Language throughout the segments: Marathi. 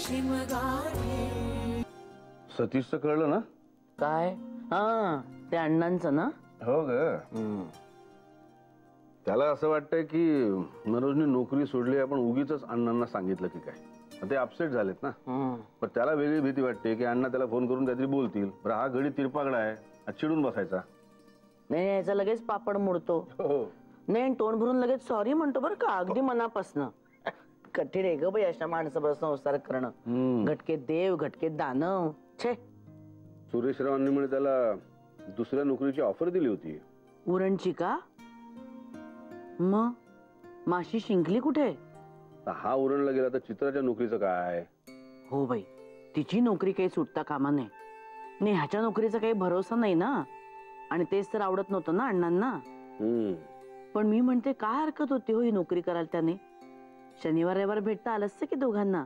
रेशीमगाठी. सतीशचं कळलं ना? काय? हा, ते अण्णांचं ना? हो ग. त्याला असं वाटतंय की मनोजने नोकरी सोडली, आपण उगीच अण्णांना सांगितलं की काय. ते अपसेट झालेत ना. पण त्याला वेगळी भीती वाटते की अण्णा त्याला फोन करून काहीतरी बोलतील. बरं, हा घडी तिरपागडा आहे, चिडून बसायचा नाही. याचा लगेच पापड मोडतो. नाही, तोंड भरून लगेच सॉरी म्हणतो बरं का, अगदी मनापासनं. कठीण आहे ग बाई अशा माणसाबरोबर संसार करणं. घटके देव घटके दानव. छे. सुरेशरावांनी म्हणे त्याला दुसऱ्या नोकरीची ऑफर दिली होती. उरणची का? मग माशी शिंकली कुठे? हा उरणला गेला तर चित्राच्या नोकरीचं काय? हो बाई, तिची नोकरी काही सुटता कामा नये. नाही, ह्याच्या नोकरीचा काही भरोसा नाही ना. आणि तेच तर आवडत नव्हतं ना अण्णांना. पण मी म्हणते काय हरकत होती हो ही नोकरी करायला त्याने. शनिवार रविवार भेटता आलं असतं की दोघांना.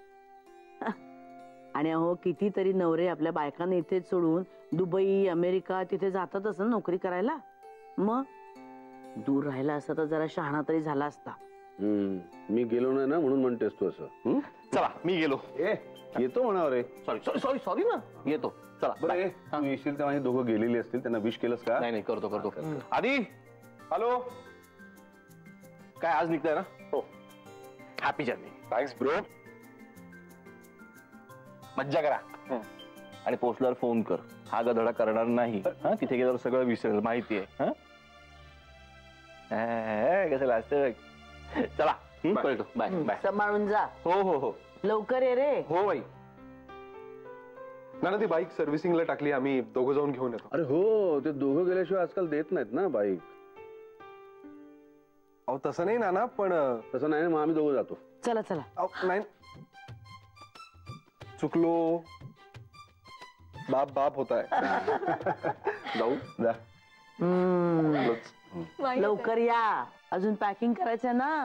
आणि अहो, कितीतरी नवरे आपल्या बायकांना इथेच सोडून दुबई अमेरिका तिथे जातातच ना नोकरी करायला. मग दूर राहिला असता तर जरा शहाणा तरी झाला असता. मी गेलो नाही ना म्हणून म्हणतेस तू असं. चला मी गेलो. येतो म्हणावर रे. सॉरी ना, येतो. चला बरं, तू येशील तेव्हा दोघं गेलेली असतील, त्यांना विश केलंस का? नाही करतो. आधी हॅलो, काय आज निघताय ना? हो. Happy journey. Thanks bro. मज्जा करा आणि पोचल्यावर फोन कर. हा गधडा करणार नाही. तिथे गेल्यावर सगळं विसरेल, माहिती आहे. कसं लाजतंय. चला कळतो. Bye bye. सांभाळून जा. हो. लवकर ये रे. हो बाई. ना ती बाईक सर्व्हिसिंगला टाकली, आम्ही दोघं जाऊन घेऊन येतो. अरे हो, ते दोघं गेल्याशिवाय आजकाल देत नाहीत ना बाईक. अहो तसं नाही ना. पण तसं नाही, मग आम्ही दोघं जातो. चला. नाही, चुकलो. बाप होताय. जाऊ जा. लवकर या, अजून पॅकिंग करायचं ना.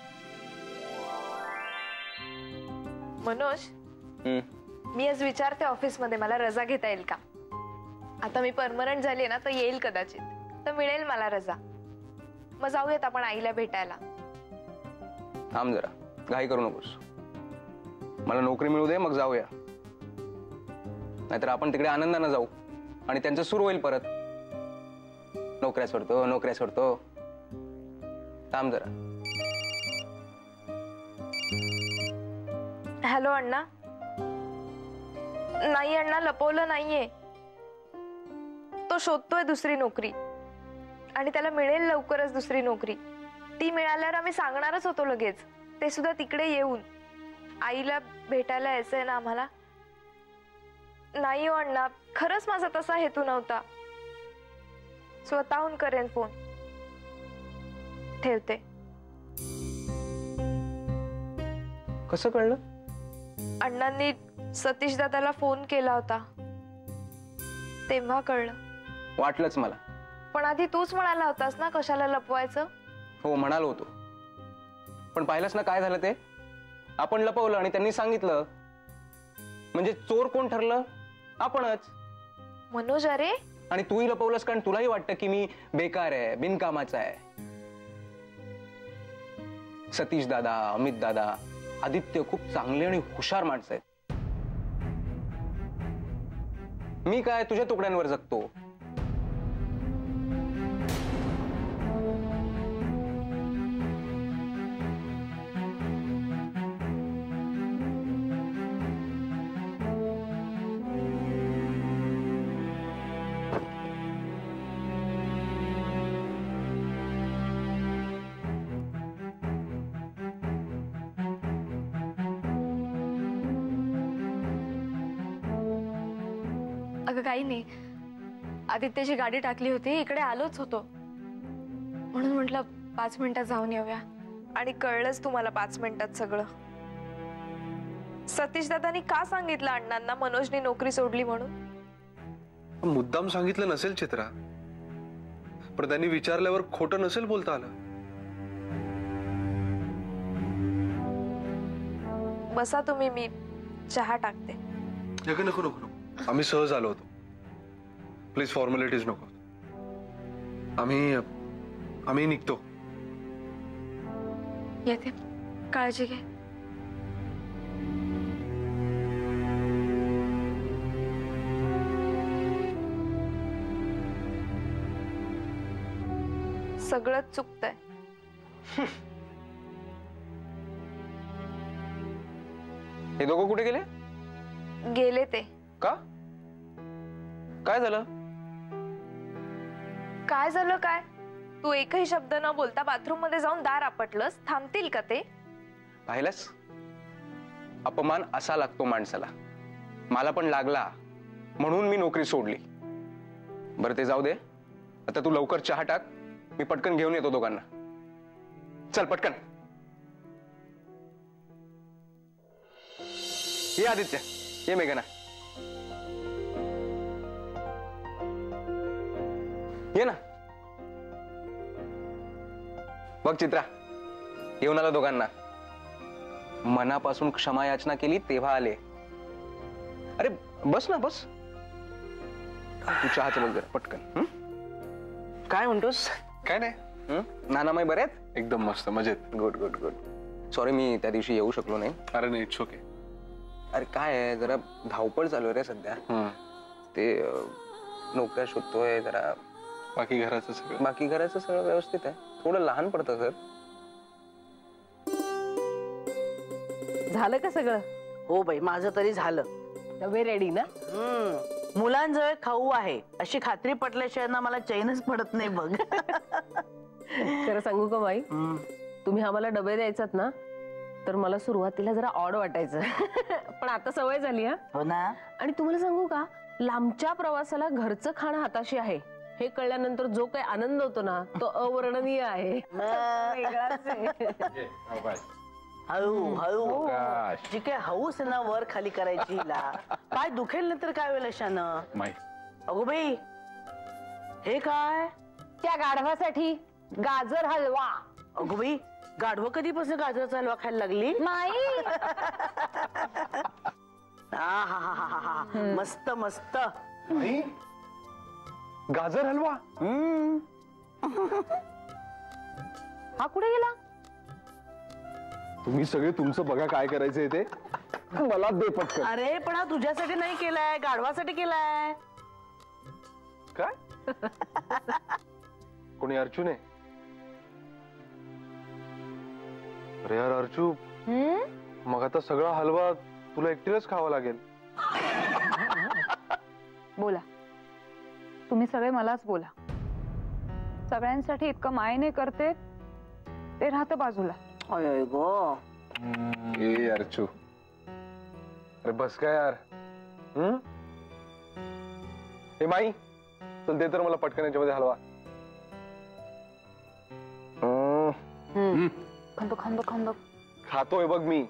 मनोज, मी आज विचारते ऑफिस मध्ये मला रजा घेता येईल का. आता मी परमनंट झाली ना तर येईल कदाचित, तर मिळेल मला रजा. मग जाऊयात आपण आईला भेटायला. थांब जरा, घाई करू नकोस. मला नोकरी मिळू दे, मग जाऊया. नाहीतर आपण तिकडे आनंदाने जाऊ आणि त्यांचं सुरू होईल परत. नोकऱ्या सोडतो. थांब जरा. हॅलो अण्णा. नाही अण्णा, लपवलं नाहीये. तो शोधतोय दुसरी नोकरी आणि त्याला मिळेल लवकरच दुसरी नोकरी. ती मिळाल्यावर आम्ही सांगणारच होतो लगेच, ते सुद्धा तिकडे येऊन. आईला भेटायला यायचंय ना आम्हाला. नाही हो अण्णा, खरंच माझा तसा हेतू नव्हता. स्वतःहून करेन फोन. ठेवते. कसं कळलं? अण्णांनी सतीश दादाला फोन केला होता तेव्हा कळलं. वाटलंच मला. पण आधी तूच म्हणाला होतास ना कशाला लपवायचं. हो म्हणालो होतो, पण पाहिलंच ना काय झालं ते. आपण लपवलं आणि त्यांनी सांगितलं. म्हणजे चोर कोण ठरलं? आपणच. मनोज, अरे. आणि तूही लपवलंस कारण तुलाही वाटतं की मी बेकार आहे, बिनकामाचा आहे. सतीश दादा, अमित दादा, आदित्य खूप चांगले आणि हुशार माणसं आहेत. मी काय तुझ्या तुकड्यांवर जगतो. अगं काही नाही, आदित्यची गाडी टाकली होती, इकडे आलोच होतो म्हणून म्हटलं 5 मिनिटात जाऊन येऊया. आणि कळलंच तुम्हाला 5 मिनिटात सगळं. सतीश दादांनी का सांगितलं अण्णांना मनोजनी नोकरी सोडली म्हणून? मुद्दाम सांगितलं नसेल चित्रा, पण त्यांनी विचारल्यावर खोटं नसेल बोलता आलं. बसा तुम्ही, मी चहा टाकते. नको नको नको, आम्ही सहज आलो होतो. प्लीज फॉर्मॅलिटीज नको. आम्ही निघतो. येते, काळजी घे. सगळंच चुकतंय. हे दोघं कुठे गेले? गेले ते. का? काय झालं? काय झालं काय? तू एकही शब्द न बोलता बाथरूम मध्ये जाऊन दार आपटलंस. थांबतील का ते? पाहिलंस, अपमान असा लागतो माणसाला. मला पण लागला म्हणून मी नोकरी सोडली. बरं ते जाऊ दे, आता तू लवकर चहा टाक, मी पटकन घेऊन येतो दोघांना. चल पटकन. ये आदित्य, ये मेघना, ये ना. बघ चित्रा, येऊन आला दोघांना. मनापासून क्षमा याचना केली तेव्हा आले. अरे बस ना, बस. तू चहाचं बघ जरा पटकन. काय म्हणतोस? काय नाही. नानामाई बरे आहेत? एकदम मस्त, मजेत. Good good good. सॉरी मी त्या दिवशी येऊ शकलो नाही. अरे नाही, इट्स ओके. अरे काय आहे, जरा धावपळ चालू आहे रे सध्या. ते नोकऱ्या शोधतोय जरा. बाकी घराचं सगळं व्यवस्थित आहे. थोडं लहान पडतं घर. झालं का सगळं? हो बाई, माझं तरी झालं. डबे रेडी ना? मुलांजवळ खाऊ आहे अशी खात्री पटल्याशिवाय ना मला चैनच पडत नाही बघ. खरं सांगू का बाई, तुम्ही आम्हाला डबे द्यायचात ना, तर मला सुरुवातीला जरा ऑड वाटायचं. पण आता सवय झाली. हा हो ना. आणि तुम्हाला सांगू का, लांबच्या प्रवासाला घरचं खाणं हाताशी आहे हे कळल्यानंतर जो काही आनंद होतो ना, तो अवर्णनीय आहे. हळू हळू जी काय हौस ना वर खाली करायची हिला. पाय दुखेल नंतर काय वेळ अशानं. अगो बाई, हे काय? त्या गाढवासाठी गाजर हलवा. अगो बाई, गाढवं कधीपासून गाजराचा हलवा खायला लागली? नाही. मस्त मस्त. गाजर हलवा. हा कुठे गेला? तुम्ही सगळे तुमचं बघा काय करायचंय ते. मला दे पटकन. अरे पण हा तुझ्यासाठी नाही केलाय, गाढवासाठी केलाय. काय? कोणी अर्जुन आहे? अरे यार अर्जू, मग आता सगळा हलवा तुला एकटीलाच खावा लागेल. बोला, तुम्ही सगळे मलाच बोला. सगळ्यांसाठी इतकं मायने करते ते राहतं बाजूला. अय गो. ए अर्जू, अरे बस काय यार. हे माई, चल दे तर मला पटकन याच्यामध्ये हलवा. खांदो खांदो खांदो. खातोय बघ मी.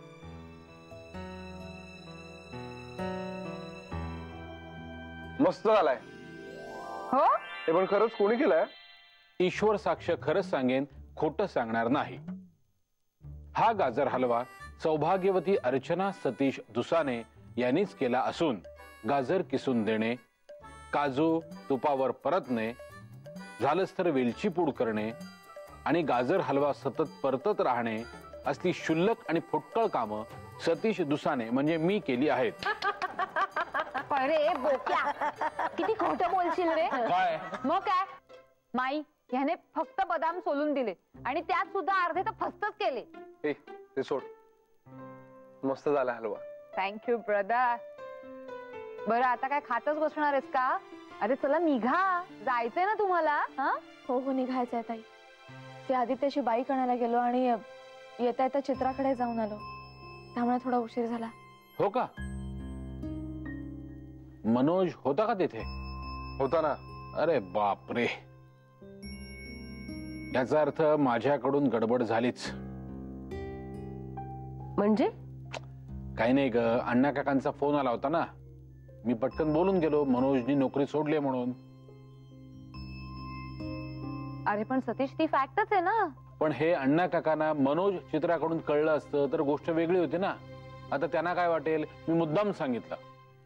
मस्त झालाय. हो, हे पण खरंच कोणी केलंय? ईश्वर साक्ष खरंच सांगेन, खोटं सांगणार नाही. हा गाजर हलवा सौभाग्यवती अर्चना सतीश दुसाने यांनीच केला असून गाजर किसून देणे, काजू तुपावर परतणे, झालंच तर वेलची पूड करणे आणि गाजर हलवा सतत परतत राहणे असली क्षुल्लक आणि फुटकळ कामं सतीश दुसाने म्हणजे मी केली आहेत. अरे बोक्या, किती खोटं बोलशील रे. काय? मग काय, माई ह्याने फक्त बदाम सोलून दिले आणि त्यात सुद्धा अर्धे तर फस्तच केले. ते सोड. मस्त झाला हलवा. Thank you brother. बरं आता काय खातच बसणार आहेस का? अरे चला निघा, जायचंय ना तुम्हाला. हो हो, निघायचंय ताई. ते आदित्याशी बाईक आणायला गेलो आणि येता येता चित्राकडे जाऊन आलो, त्यामुळे थोडा उशीर झाला. हो का? मनोज होता का तिथे? होता ना. अरे बापरे, याचा अर्थ माझ्याकडून गडबड झालीच. म्हणजे? काही नाही ग, अण्णा काकांचा फोन आला होता ना, मी पटकन बोलून गेलो मनोजनी नोकरी सोडली म्हणून. अरे पण सतीश, ती फॅक्टच आहे ना. पण हे अण्णा काकांना मनोज चित्राकडून कळलं असतं तर गोष्ट वेगळी होती ना. आता त्यांना काय वाटेल, मी मुद्दाम सांगितलं.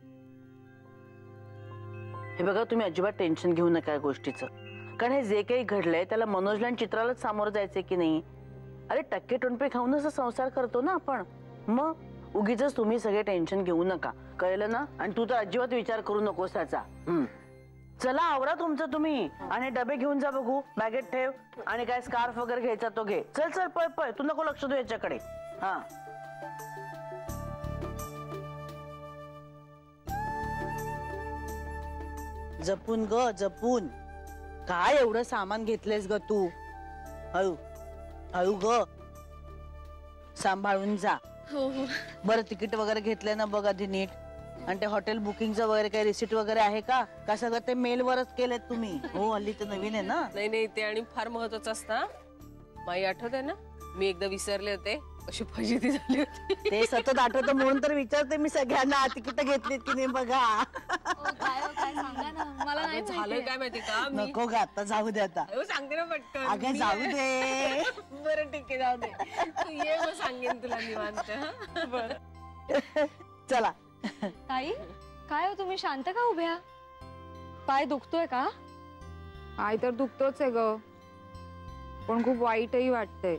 हे बघा, तुम्ही अजिबात टेन्शन घेऊ नका या गोष्टीचं. कारण हे जे काही घडलंय त्याला मनोजला आणि चित्रालाच सामोरं जायचंय की नाही. अरे टक्के टोणपे खाऊनच संसार करतो ना आपण. मग उगीच तुम्ही सगळे टेन्शन घेऊ नका, कळलं ना. आणि तू तर अजिबात विचार करू नकोस त्याचा. चला आवरा तुमचं तुम्ही आणि डबे घेऊन जा बघू. बॅगेत ठेव आणि काय स्कार्फ वगैरे घ्यायचा तो घे. चल चल पळ पळ, तू नको लक्ष देऊ याच्याकडे. हा जपून ग जपून. काय एवढं सामान घेतलेस ग तू? हळू हळू ग, सांभाळून जा. बरं तिकीट वगैरे घेतलंय ना बघ आधी नीट. आणि ते हॉटेल बुकिंगचं वगैरे काही रिसिट वगैरे आहे का सगळं ते मेलवरच केलेत तुम्ही? हो हल्ली ते नवीन आहे ना. नाही नाही, ते आणि फार महत्वाचं असतं. माई आठवत आहे ना, मी एकदा विसरले होते, अशी फजिती झाली होती. ते सतत आठवतं म्हणून तर विचारते मी सगळ्यांना तिकीट घेतलीत की नाही बघा. मला नाही झालं काय माहिती का. नको ग आता जाऊ दे. आता सांगते ना पटकन. अगं जाऊ दे. बरं ठीक आहे जाऊ दे, तू ये मग सांगेन तुला निवांत. बरं चला. ताई काय हो, तुम्ही शांत का उभ्या? पाय दुखतोय का? पाय तर दुखतोच आहे ग, पण खूप वाईटही वाटतंय.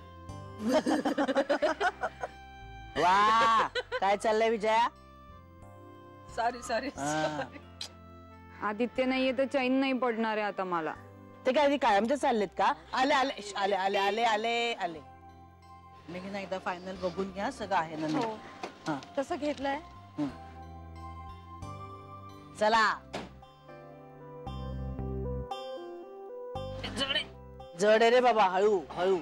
वा काय चाललंय विजया? Sorry sorry. आदित्य नाहीये तर चैन नाही पडणार आहे आता मला. ते काय कायमचे चाललेत का? आले आले आले आले आले आले आले. मेघना एकदा फायनल बघून घ्या सगळं आहे ना. हो तसं घेतलंय. चला जड रे बाबा, हळू हळू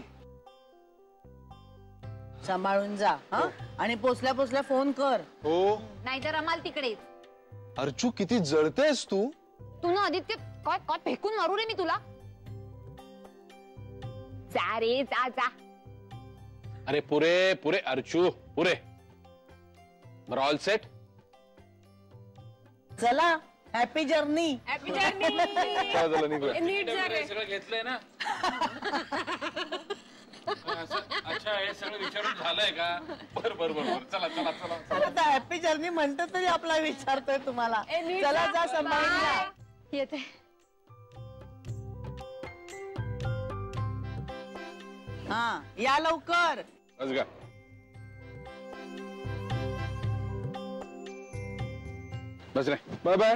सांभाळून जा. आणि पोचल्या पोचल्या फोन कर. हो नाहीतर रमाल तिकडेच. अर्चू किती जळतेस तू. तू ना आदित्य काय काय फेकून मारू रे मी तुला. जा रे जा जा. अरे पुरे पुरे अर्चू पुरे. बरं ऑल सेट. चला हॅपी जर्नी. Happy journey. काय झालं निघलं? नीट जा रे. सगळं घेतलंय ना. अच्छा हे सगळं विचारून झालंय का? बर बर बर चला चला चला. आता हॅपी जर्नी म्हणतो तरी आपला विचारतोय तुम्हाला. चला जा सांभाळून जा. येते. हा या लवकर. बस का. बस रे. Bye bye.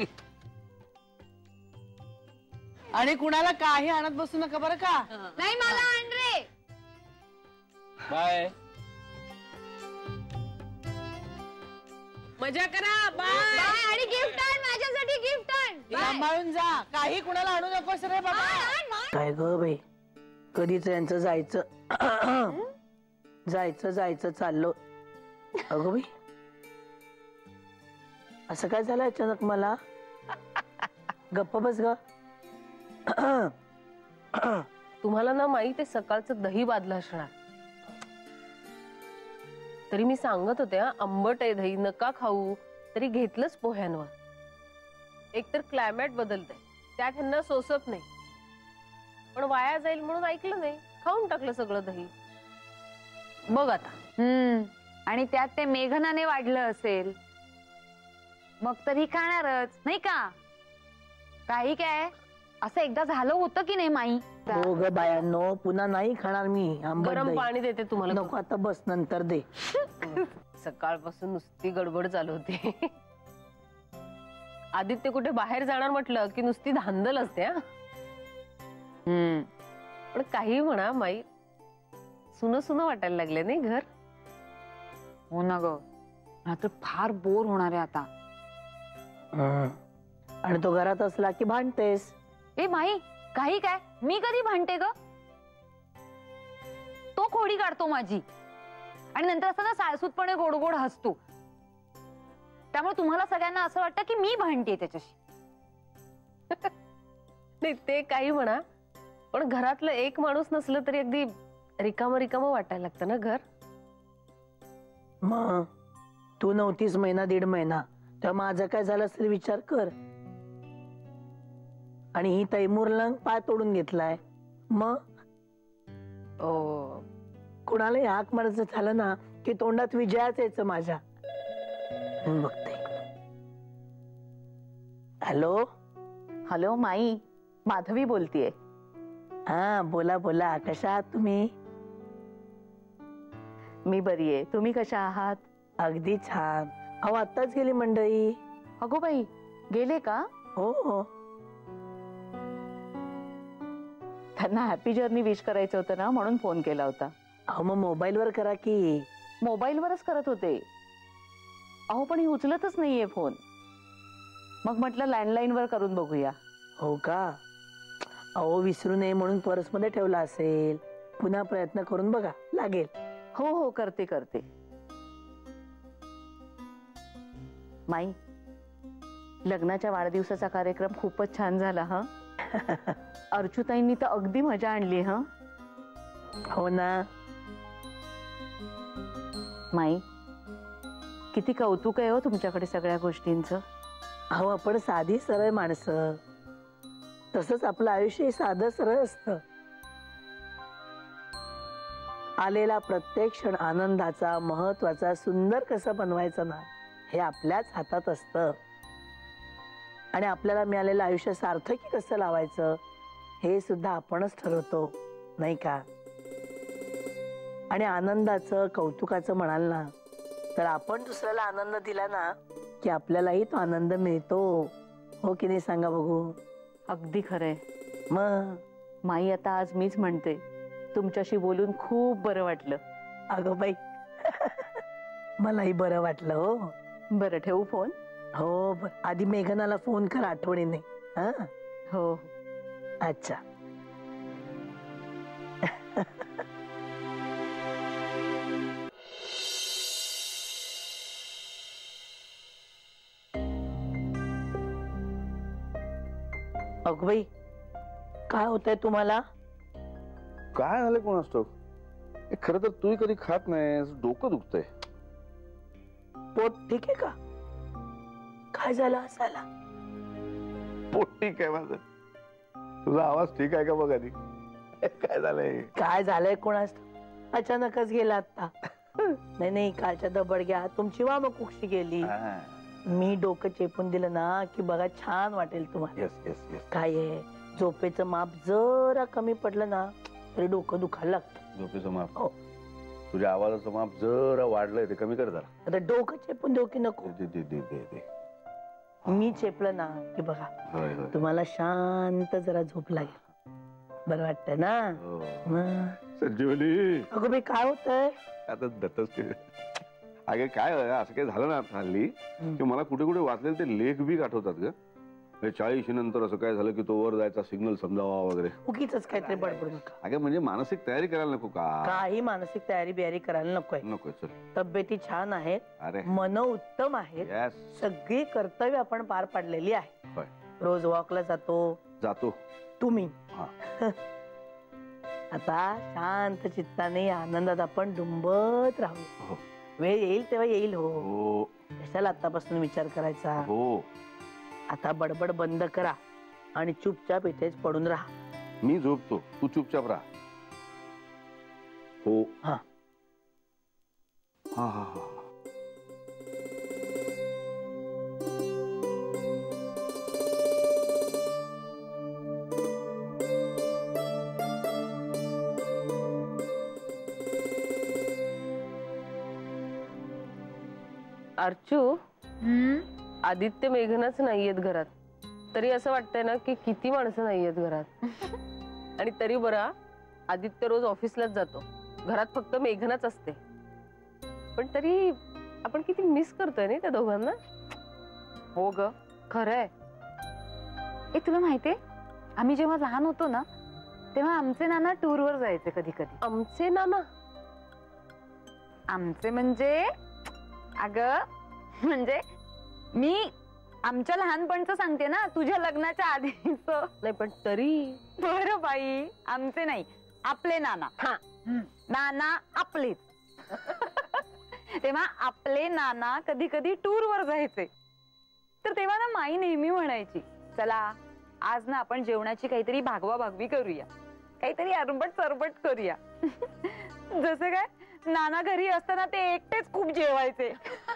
आणि कुणाला काही आणत बसू नका बरं का. नाही मला आण रे. बाय. मजा करा. बाय. आणि गिफ्ट आण माझ्यासाठी. गिफ्ट आण. सांभाळून जा. काही कुणाला आणू नकोस रे बाबा. काय ग बाई कधीच यांचं जायचं जायचं जायचं चाललो. अगं बाई असं काय झालं अचानक मला. गप्प बस ग. तुम्हाला ना माई ते सकाळचं दही बादलं असणार. तरी मी सांगत होते आंबट आहे दही नका खाऊ, तरी घेतलंच पोह्यांवर. एकतर क्लायमेट बदलतंय, त्यात ह्यांना सोसत नाही, पण वाया जाईल म्हणून ऐकलं नाही, खाऊन टाकलं सगळं दही. बघ आता. आणि त्यात ते मेघनाने वाढलं असेल मग तरी खाणारच नाही का. काही काय असं एकदा झालं होतं की नाही माई. हो ग बायांनो पुन्हा नाही खाणार मी आंबट गरम दही. पाणी देते तुम्हाला. नको आता बस नंतर दे. सकाळपासून नुसती गडबड चालू होती. आदित्य कुठे बाहेर जाणार म्हटलं की नुसती धांदल असते. पण काही म्हणा माई, सुन सुन वाटायला लागले नाही घर. हो ना ग, तर फार बोर होणार आहे आता. आणि तो घरात असला की भांडतेस. ए माई काही काय, मी कधी भांडते ग. तो खोडी काढतो माझी आणि नंतर असं ना साळसूतपणे गोड गोड हसतो. त्यामुळे तुम्हाला सगळ्यांना असं वाटतं की मी भांडते त्याच्याशी. नाही ते काही म्हणा, पण घरातलं एक माणूस नसलं तरी अगदी रिकाम रिकाम वाटायला लागतं ना घर. मग तू नव्हतीस महिना दीड महिना, तेव्हा माझं काय झालं असेल विचार कर. आणि ही तैमूरला पाय तोडून घेतलाय. मग कुणालाही हाक मारायचं झालं ना की तोंडात विजयाच यायचं माझ्या. बघते. हॅलो हॅलो माई, माधवी बोलतीये. हा बोला बोला, कशा आहात तुम्ही? मी बरी आहे, तुम्ही कशा आहात? अगदी छान. अहो आत्ताच गेली मंडळी. अगो बाई गेले का? हो हो. त्यांना हॅपी जर्नी विश करायचं होतं ना, म्हणून फोन केला होता. अहो मग मोबाईलवर करा की. मोबाईलवरच करत होते. अहो पण ही उचलतच नाहीये फोन. मग म्हटलं लँडलाईन वर करून बघूया. हो का? अहो विसरू नये म्हणून पर्समध्ये ठेवला असेल. पुन्हा प्रयत्न करून बघा, लागेल. हो हो, करते करते. माई, लग्नाच्या वाढदिवसाचा कार्यक्रम खूपच छान झाला हा. अर्चुताईंनी तर अगदी मजा आणली हा. हो ना. माई, किती कौतुक आहे हो तुमच्याकडे सगळ्या गोष्टींचं. अहो आपण साधी सरळ माणसं, तसंच आपलं आयुष्य साधं सरळ असतं. आलेला प्रत्येक क्षण आनंदाचा, महत्वाचा, सुंदर कसं बनवायचं ना, हे आपल्याच हातात असतं. आणि आपल्याला मिळालेलं आयुष्य सार्थकी कसं लावायचं हे सुद्धा आपणच ठरवतो, नाही का? आणि आनंदाचं, कौतुकाचं म्हणाल ना, तर आपण दुसऱ्याला आनंद दिला ना की आपल्यालाही तो आनंद मिळतो. हो की नाही, सांगा बघू? अगदी खरंय. मग माई, आता आज मीच म्हणते, तुमच्याशी बोलून खूप बरं वाटलं. अगं बाई, मलाही बरं वाटलं हो. बरं, ठेवू फोन? हो, आधी मेघनाला फोन कर आठवणीने. हा हो. अच्छा. अगं बाई, काय होतंय तुम्हाला? काय झालं कोण असतो? खरं तर तू कधी खात नाहीस, डोकं दुखतंय. पोट ठीक आहे का? काय झालं असायला? पोट ठीक आहे माझं. तुझा आवाज ठीक आहे का बघ आधी. काय झालंय? काय झालंय कोणास? अचानकच गेला आता. नाही नाही, कालच्या दबडग्या तुमची वामक उक्षी गेली. मी डोकं चेपून दिलं ना की बघा छान वाटेल तुम्हाला. Yes yes yes. काय आहे, झोपेचं माप जरा कमी पडलं ना तरी डोकं दुखायला लागतं. झोपेचं माप? हो. तुझ्या आवाजाचं माप जरा वाढलंय, ते कमी कर जरा. आता डोकं चेपून देऊ की नको? दे दे दे दे दे. मी चेपलं ना की बघा होय होय. तुम्हाला शांत जरा झोप लागेल. बरं वाटतं ना? मग संजीवनी. अगं बाई, काय होतंय? आता दत्तच ते. अगे काय असं काय झालं ना हल्ली की मला कुठे कुठे वाचलेले ते लेख बी आठवतात ग. 40 नंतर असं काय झालं की तो वर जायचा सिग्नल समजावा वगैरे. उगीच काहीतरी बडबड नका. अगे म्हणजे मानसिक तयारी करायला नको का? काही मानसिक तयारी बियारी करायला नकोय. नकोय. चल, तब्येती छान आहेत. अरे मन उत्तम आहेत. यस. सगळी कर्तव्य आपण पार पाडलेली आहे. होय. रोज वॉकला जातो तुम्ही. आता शांत चित्ताने आनंदात आपण डुंबत राहू. वेळ येईल तेव्हा येईल. हो. कशाला आतापासून विचार करायचा? हो. आता बडबड बंद करा आणि चुपचाप इथेच पडून राहा. मी झोपतो, तू चुपचाप राहा. हो. हा हा हा हा. अर्चू, आदित्य मेघनाच नाहीयेत घरात, तरी असं वाटतंय ना की किती माणसं नाहीयेत घरात. आणि तरी बरा, आदित्य रोज ऑफिसलाच जातो, घरात फक्त मेघनाच असते. पण तरी आपण किती मिस करतोय ना त्या दोघांना. हो ग, खरंय. तुला माहितीये, आम्ही जेव्हा लहान होतो ना तेव्हा आमचे नाना टूरवर जायचे कधी कधी. आमचे नाना? आमचे म्हणजे अगं, म्हणजे मी आमच्या लहानपणचं सांगते ना, तुझ्या लग्नाच्या आधीच. नाही पण तरी. बरं बाई, आमचे नाही, आपले नाना. हा, नाना आपलेच. तेव्हा आपले नाना कधी कधी टूर वर जायचे. तर तेव्हा ना माई नेहमी म्हणायची, चला आज ना आपण जेवणाची काहीतरी भागवा भागवी करूया, काहीतरी अरबट चरबट करूया. जसं काय नाना घरी असताना ते एकटेच खूप जेवायचे.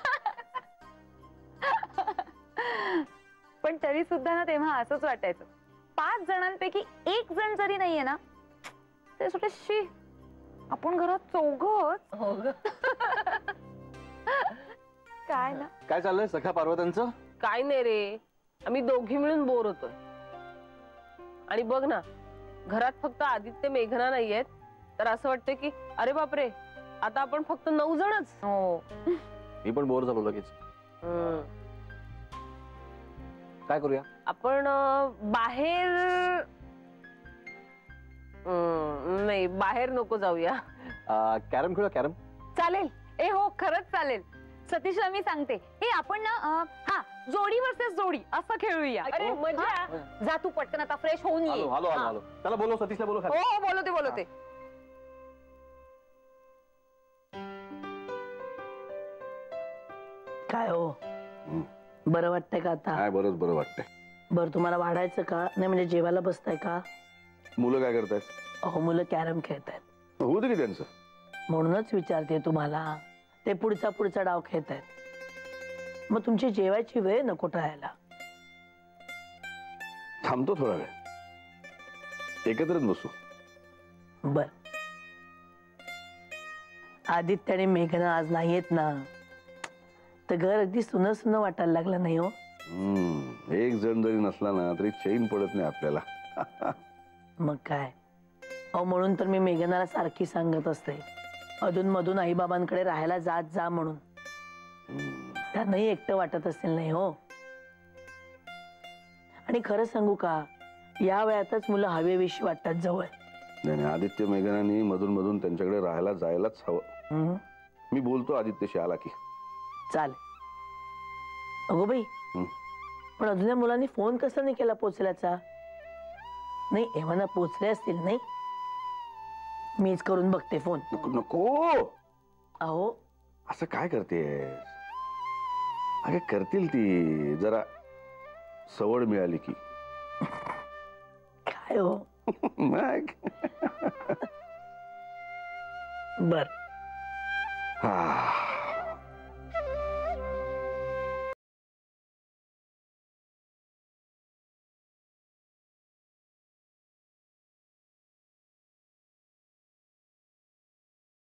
पण तरी सुद्धा ना तेव्हा असंच वाटायचं, 5 जणांपैकी 1 जण जरी नाहीये ना, ते सुटेशी आपण घरात 4घच. हो ग. काय ना. काय चाललंय सखा पार्वत्यांचं? काय नाही रे, आम्ही दोघी मिळून बोर होतोय. आणि बघ ना, घरात फक्त आदित्य मेघना नाहीयेत तर असं वाटतं की अरे बापरे आता आपण फक्त 9 जणच. हो मी पण बोर झालो लगेच. काय करूया? आपण बाहेर नाही बाहेर नको जाऊया. कॅरम खेळूया. कॅरम चालेल. ए हो खरंच चालेल. सतीशला मी सांगते हे आपण ना हा जोडी वर्सेस जोडी असं खेळूया. अरे मजा. जा तू पटकन आता फ्रेश होऊन ये. हॅलो त्याला बोलव, सतीशला बोलव. हो हो बोलवते. काय हो बरं वाटतंय का आता? काय बरं वाटतंय. बरं तुम्हाला वाढायचं का नाही म्हणजे जेवायला बसताय का? मुलं काय करतायत? अहो मुलं कॅरम खेळतायत. होऊ दे की त्यांचं. म्हणूनच विचारते तुम्हाला. ते पुढचा डाव खेळतायत मग तुमची जेवायची वेळ नको टाळायला. थांबतो थोडा वेळ एकत्रच बसू. बर आदित्य आणि मेघना आज नाहीयेत ना तर घर अगदी सुन वाटायला लागलं नाही हो. एक जण जरी नसला ना तरी चैन पडत नाही आपल्याला. मग काय अहो म्हणून तर मी मेघनाला सारखी सांगत असते अधून मधून आई बाबांकडे राहायला जात जा म्हणून. त्यांनाही एकटं वाटत असेल नाही हो. आणि खरं सांगू का या वयातच मुलं हवेविषयी वाटतात जवळ. नाही आदित्य मेघनानी मधून मधून त्यांच्याकडे राहायला जायलाच हवं. मी बोलतो आदित्यशी आला की. चालेल. अगो बाई पण अजून या मुलांनी फोन कसा नाही केला पोचल्याचा? नाही एव्हाना पोचले असतील नाही. मीच करून बघते फोन. नको अहो असं काय करते? अगे करतील ती जरा सवड मिळाली की. काय हो मग बर हा